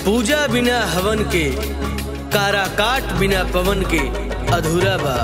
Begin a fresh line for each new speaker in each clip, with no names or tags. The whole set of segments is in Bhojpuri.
पूजा बिना हवन के, कारा काट बिना पवन के अधूरा बा।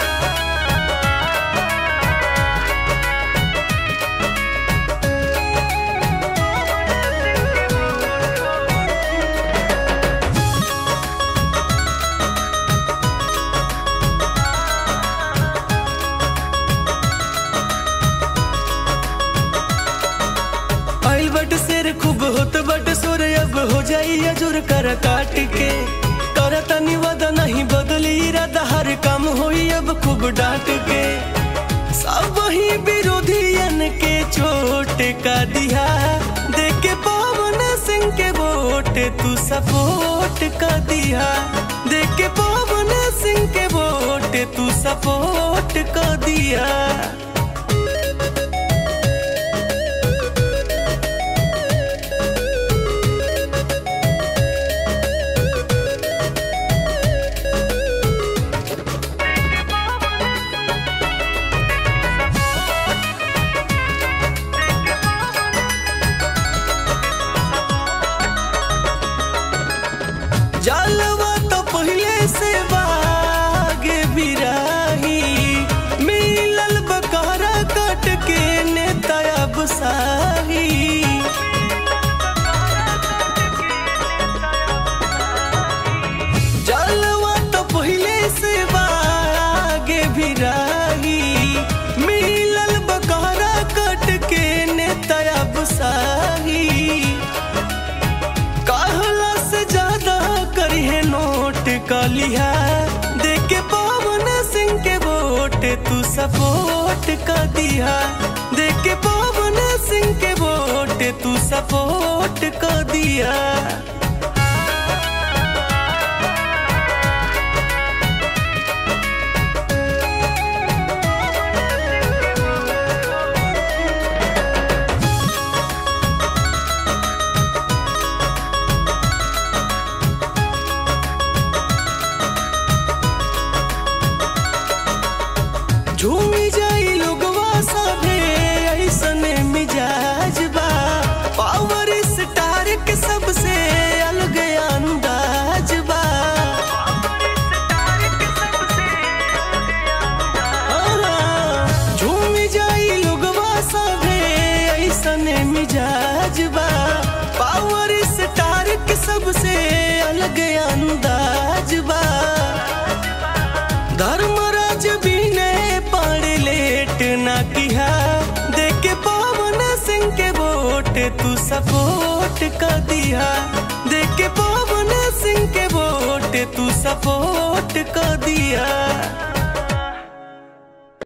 आइल बट शेर खूब होत बट सोर, अब हो जाई अजुर कर काट के। करता निवादा नहीं बदली इरादा, हर काम होई अब खूब डांट के। सब ही विरोधियन के चोट का दिया, देके पवन सिंह के वोट तू सपोर्ट का दिया। देके पवन सिंह के वोट तू सपोर्ट का दिया। जालवा तो पहले से बागे बिराही, मिलल बकरा कट के नेता अब शाही। जालवा तो पहले से बागे बिराही, मिलल बकरा कट के नेता अब शाही। कहला से ज्यादा करिए नोट का लिया, देके पवन सिंह के वोट तू सपोर्ट का दिया। देके पवन सिंह के वोट तू सपोर्ट का दिया। झूमी जाई लोगवा सभे ऐसने मिजाज बा। पावर स्टार के सबसे अलग अंदाज बा। झूमी जाई लोगवा सभे ऐसने मिजाज बा। पावर स्टार के सबसे अलग अंदाज बा। धर्मराज भी लेट ना किया, देके पवन सिंह के वोट तू सपोर्ट का दिया। देके पवन सिंह के वोट तू सपोर्ट का दिया।